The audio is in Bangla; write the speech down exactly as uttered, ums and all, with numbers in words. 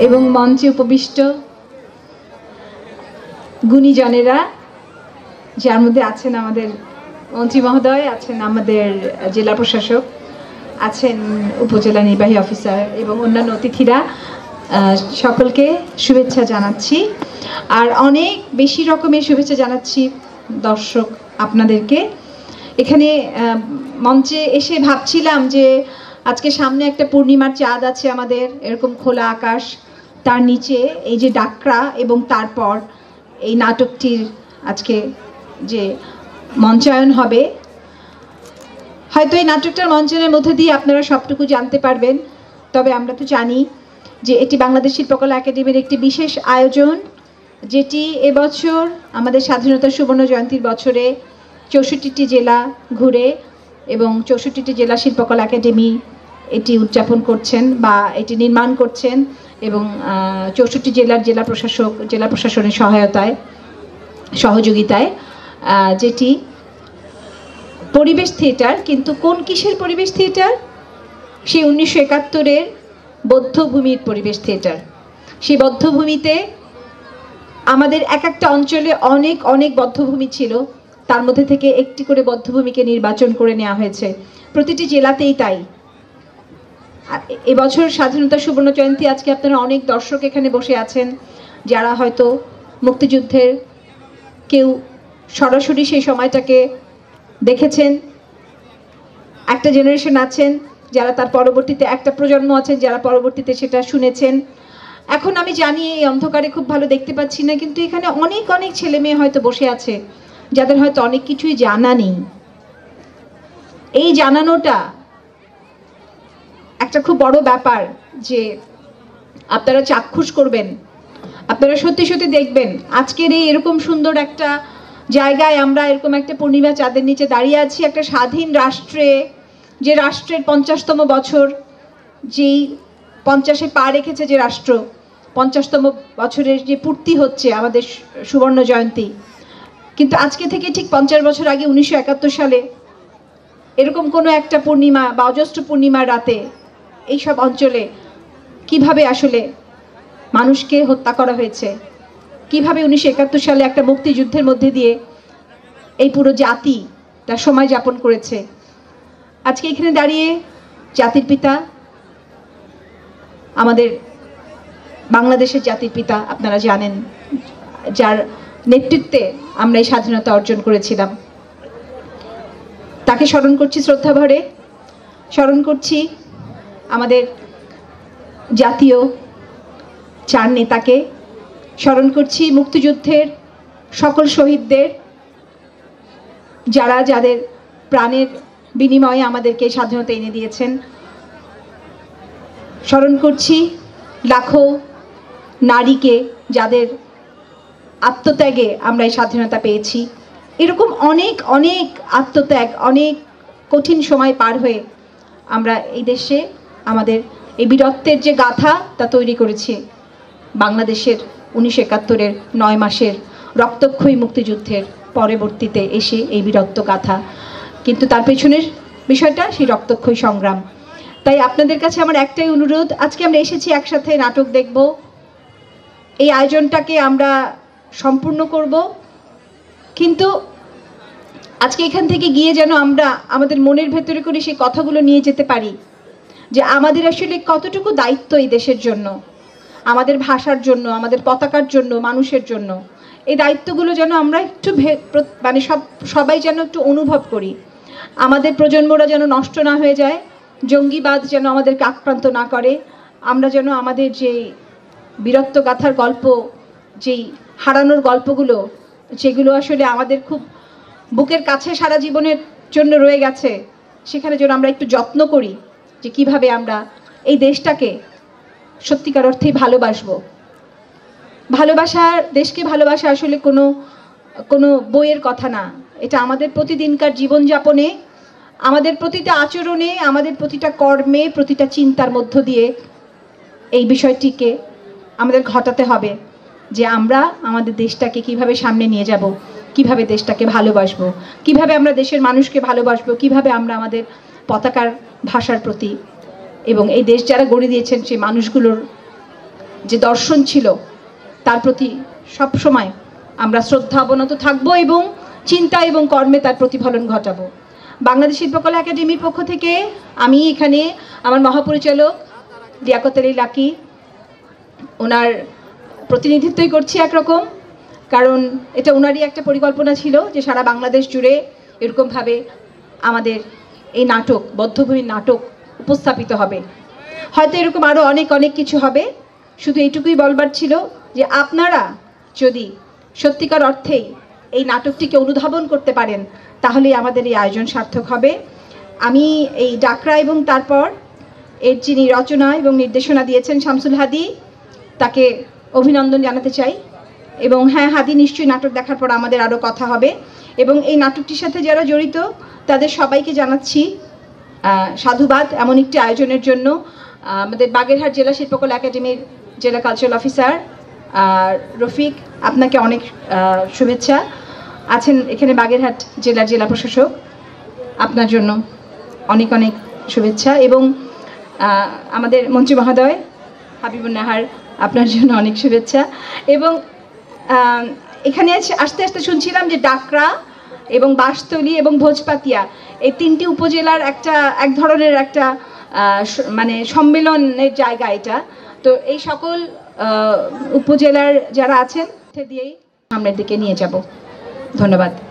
এবং মঞ্চে উপবিষ্ট গুণীজনেরা, যার মধ্যে আছেন আমাদের মন্ত্রী মহোদয়, আছেন আমাদের জেলা প্রশাসক, আছেন উপজেলা নির্বাহী অফিসার এবং অন্যান্য অতিথিরা, সকলকে শুভেচ্ছা জানাচ্ছি। আর অনেক বেশি রকমের শুভেচ্ছা জানাচ্ছি দর্শক আপনাদেরকে। এখানে মঞ্চে এসে ভাবছিলাম যে আজকে সামনে একটা পূর্ণিমার চাঁদ আছে আমাদের, এরকম খোলা আকাশ, তার নিচে এই যে ডাকরা এবং তারপর এই নাটকটির আজকে যে মঞ্চায়ন হবে, হয়তো এই নাটকটার মঞ্চায়নের মধ্যে দিয়ে আপনারা সবটুকু জানতে পারবেন। তবে আমরা তো জানি যে এটি বাংলাদেশ শিল্পকলা একাডেমির একটি বিশেষ আয়োজন, যেটি এবছর আমাদের স্বাধীনতা সুবর্ণ জয়ন্তীর বছরে চৌষট্টিটি জেলা ঘুরে এবং চৌষট্টিটি জেলা শিল্পকলা একাডেমি এটি উদযাপন করছেন বা এটি নির্মাণ করছেন এবং চৌষট্টি জেলার জেলা প্রশাসক জেলা প্রশাসনের সহায়তায় সহযোগিতায়, যেটি পরিবেশ থিয়েটার। কিন্তু কোন কিসের পরিবেশ থিয়েটার? সেই উনিশশো একাত্তরের বধ্যভূমির পরিবেশ থিয়েটার। সেই বধ্যভূমিতে আমাদের এক একটা অঞ্চলে অনেক অনেক বধ্যভূমি ছিল, তার মধ্যে থেকে একটি করে বধ্যভূমিকে নির্বাচন করে নেওয়া হয়েছে, প্রতিটি জেলাতেই তাই। এবছর স্বাধীনতা সুবর্ণ জয়ন্তী, আজকে আপনারা অনেক দর্শক এখানে বসে আছেন যারা হয়তো মুক্তিযুদ্ধের কেউ সরাসরি সেই সময়টাকে দেখেছেন, একটা জেনারেশন আছেন যারা তার পরবর্তীতে, একটা প্রজন্ম আছেন যারা পরবর্তীতে সেটা শুনেছেন। এখন আমি জানি এই অন্ধকারে খুব ভালো দেখতে পাচ্ছি না, কিন্তু এখানে অনেক অনেক ছেলে মেয়ে হয়তো বসে আছে যাদের হয়তো অনেক কিছুই জানা নেই। এই জানানোটা একটা খুব বড় ব্যাপার, যে আপনারা চাক্ষুষ করবেন, আপনারা সত্যি সত্যি দেখবেন আজকের এই এরকম সুন্দর একটা জায়গায় আমরা এরকম একটা পূর্ণিমা চাঁদের নিচে দাঁড়িয়ে আছি, একটা স্বাধীন রাষ্ট্রে, যে রাষ্ট্রের পঞ্চাশতম বছর, যেই পঞ্চাশে পা রেখেছে যে রাষ্ট্র, পঞ্চাশতম বছরের যে পূর্তি হচ্ছে আমাদের সুবর্ণ জয়ন্তী। কিন্তু আজকে থেকে ঠিক পঞ্চাশ বছর আগে উনিশশো একাত্তর সালে এরকম কোনো একটা পূর্ণিমা বা অজস্র পূর্ণিমার রাতে এইসব অঞ্চলে কিভাবে আসলে মানুষকে হত্যা করা হয়েছে, কিভাবে উনিশশো একাত্তর সালে একটা মুক্তিযুদ্ধের মধ্যে দিয়ে এই পুরো জাতি তার সময় যাপন করেছে। আজকে এখানে দাঁড়িয়ে জাতির পিতা, আমাদের বাংলাদেশের জাতির পিতা আপনারা জানেন, যার নেতৃত্বে আমরা এই স্বাধীনতা অর্জন করেছিলাম, তাকে স্মরণ করছি শ্রদ্ধা ভরে। স্মরণ করছি আমাদের জাতীয় চার নেতাকে, স্মরণ করছি মুক্তিযুদ্ধের সকল শহীদদের, যারা যাদের প্রাণের বিনিময়ে আমাদেরকে স্বাধীনতা এনে দিয়েছেন। স্মরণ করছি লাখো নারীকে, যাদের আত্মত্যাগে আমরা এই স্বাধীনতা পেয়েছি। এরকম অনেক অনেক আত্মত্যাগ, অনেক কঠিন সময় পার হয়ে আমরা এই দেশে আমাদের এই বীরত্বের যে গাথা তা তৈরি করেছি বাংলাদেশের উনিশশো একাত্তরের নয় মাসের রক্তক্ষয়ী মুক্তিযুদ্ধের পরবর্তীতে এসে এই বীরত্ব গাথা। কিন্তু তার পেছনের বিষয়টা সেই রক্তক্ষয়ী সংগ্রাম। তাই আপনাদের কাছে আমার একটাই অনুরোধ, আজকে আমরা এসেছি একসাথে নাটক দেখব, এই আয়োজনটাকে আমরা সম্পূর্ণ করব, কিন্তু আজকে এখান থেকে গিয়ে যেন আমরা আমাদের মনের ভেতরে করে সেই কথাগুলো নিয়ে যেতে পারি, যে আমাদের আসলে কতটুকু দায়িত্ব এই দেশের জন্য, আমাদের ভাষার জন্য, আমাদের পতাকার জন্য, মানুষের জন্য। এই দায়িত্বগুলো যেন আমরা একটু মানে সব সবাই যেন একটু অনুভব করি, আমাদের প্রজন্মরা যেন নষ্ট না হয়ে যায়, জঙ্গিবাদ যেন আমাদেরকে আক্রান্ত না করে, আমরা যেন আমাদের যে বীরত্ব গাথার গল্প, যেই হারানোর গল্পগুলো, যেগুলো আসলে আমাদের খুব বুকের কাছে সারা জীবনের জন্য রয়ে গেছে, সেখানে যেন আমরা একটু যত্ন করি যে কিভাবে আমরা এই দেশটাকে সত্যিকার অর্থেই ভালোবাসবো। ভালোবাসা, দেশকে ভালোবাসা আসলে কোনো কোনো বইয়ের কথা না, এটা আমাদের প্রতিদিনকার জীবনযাপনে, আমাদের প্রতিটা আচরণে, আমাদের প্রতিটা কর্মে, প্রতিটা চিন্তার মধ্য দিয়ে এই বিষয়টিকে আমাদের ঘটাতে হবে, যে আমরা আমাদের দেশটাকে কিভাবে সামনে নিয়ে যাব, কিভাবে দেশটাকে ভালোবাসবো, কিভাবে আমরা দেশের মানুষকে ভালোবাসবো, কিভাবে আমরা আমাদের পতাকার ভাষার প্রতি এবং এই দেশ যারা গড়ে দিয়েছেন সেই মানুষগুলোর যে দর্শন ছিল তার প্রতি সব সময় আমরা শ্রদ্ধা অবনত থাকবো এবং চিন্তা এবং কর্মে তার প্রতিফলন ঘটাবো। বাংলাদেশ শিল্পকলা একাডেমির পক্ষ থেকে আমি এখানে আমার মহাপরিচালক লিয়াকত আলী লাকি ওনার প্রতিনিধিত্বই করছি একরকম, কারণ এটা ওনারই একটা পরিকল্পনা ছিল যে সারা বাংলাদেশ জুড়ে এরকমভাবে আমাদের এই নাটক, বদ্ধভূমির নাটক উপস্থাপিত হবে। হয়তো এরকম আরও অনেক অনেক কিছু হবে, শুধু এইটুকুই বলবার ছিল যে আপনারা যদি সত্যিকার অর্থেই এই নাটকটিকে অনুধাবন করতে পারেন তাহলেই আমাদের এই আয়োজন সার্থক হবে। আমি এই ডাকরা এবং তারপর এর যিনি রচনা এবং নির্দেশনা দিয়েছেন শামসুল হাদি, তাকে অভিনন্দন জানাতে চাই। এবং হ্যাঁ, হাদি নিশ্চয়ই নাটক দেখার পর আমাদের আরও কথা হবে, এবং এই নাটকটির সাথে যারা জড়িত তাদের সবাইকে জানাচ্ছি সাধুবাদ এমন একটি আয়োজনের জন্য। আমাদের বাগেরহাট জেলা শিল্পকলা একাডেমির জেলা কালচারাল অফিসার রফিক, আপনাকে অনেক শুভেচ্ছা। আছেন এখানে বাগেরহাট জেলার জেলা প্রশাসক, আপনার জন্য অনেক অনেক শুভেচ্ছা। এবং আমাদের মন্ত্রী মহোদয় হাবিবুন নাহার, আপনার জন্য অনেক শুভেচ্ছা। এবং এখানে আস্তে আস্তে শুনছিলাম যে ডাকরা এবং বাঁশতলী এবং ভোজপাতিয়া এই তিনটি উপজেলার একটা এক ধরনের একটা মানে সম্মেলনের জায়গা এটা। তো এই সকল উপজেলার যারা আছেন দিয়েই সামনের দিকে নিয়ে যাব। ধন্যবাদ।